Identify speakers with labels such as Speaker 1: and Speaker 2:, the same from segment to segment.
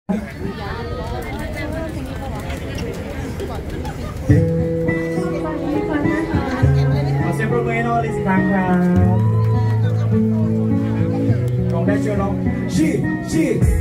Speaker 1: ขอเสียงปรบมือให้น้องอลิสอีกครั้งครับร้องได้เชียวร้องชี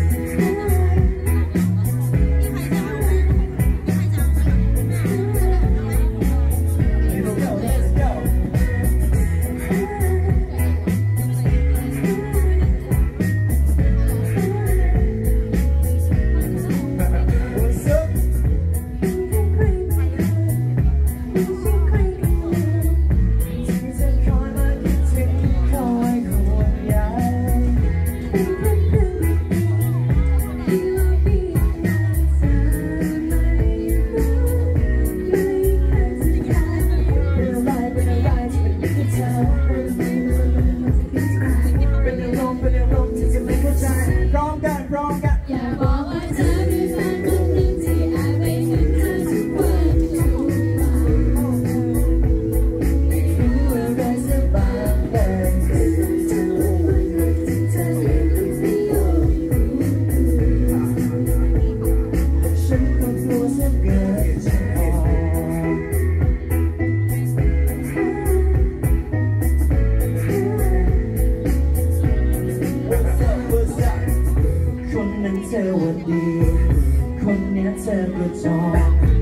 Speaker 1: เธอวันดีคนเนี้ยเธอก็จอง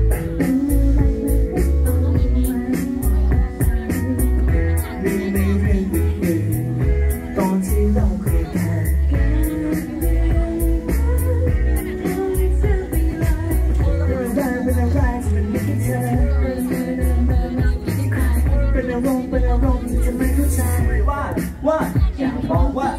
Speaker 1: มีในเรื่องอื่นตอนที่เราคุยกันเป็นอะไรที่มันไม่แค่เธอเป็นอารมณ์ที่จะไม่เข้าใจว่าอยากบอกว่า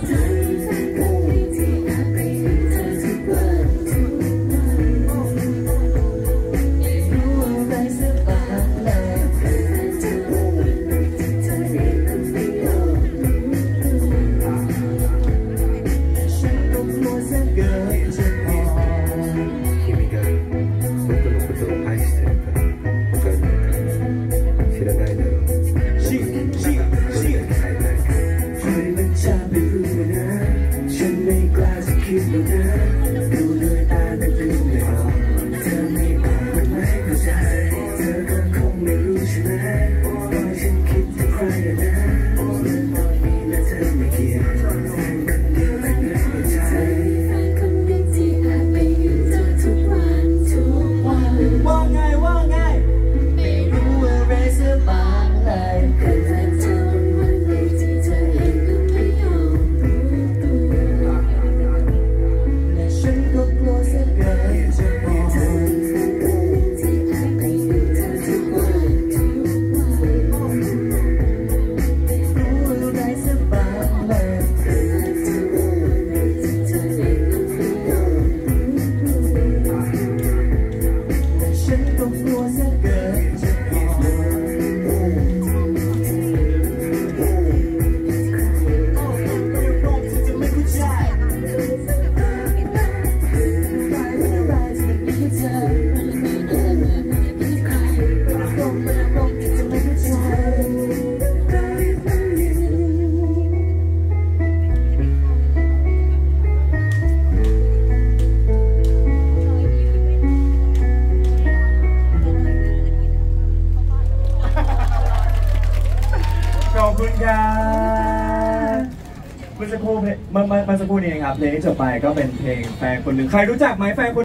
Speaker 1: ดูด้วยตาแต่ดูไม่ออกเธอไม่บอกมันไม่เข้าใจเธอก็คงไม่รู้ใช่ไหมว่าฉันคิดถึงใครนะตอนนี้นะเธอไม่เกี่ยวแฟนคนเดียวแต่ไม่เข้าใจแฟนคนเดียวที่อาจไปอยู่เธอทุกวันว่าไงไม่รู้อะไรสักบางเลยคือแฟนเธอวันเลยที่เธอเองก็ไม่ยอมรู้ตัวฉันก็กลัวเสียเกินจะบอกเธอที่แอบไปอยู่เธอทุกวันรู้อะไรสักบางเลยคือเธอวันที่เธอเองก็ไม่ยอมฉันก็กลัวเสียเกินจะบอกจะไม่เข้าใจขอบคุณครับเมื่อสักครู่นี้นะครับเพลงที่จบไปก็เป็นเพลงแฟนคนหนึ่งใครรู้จักไหมแฟนคน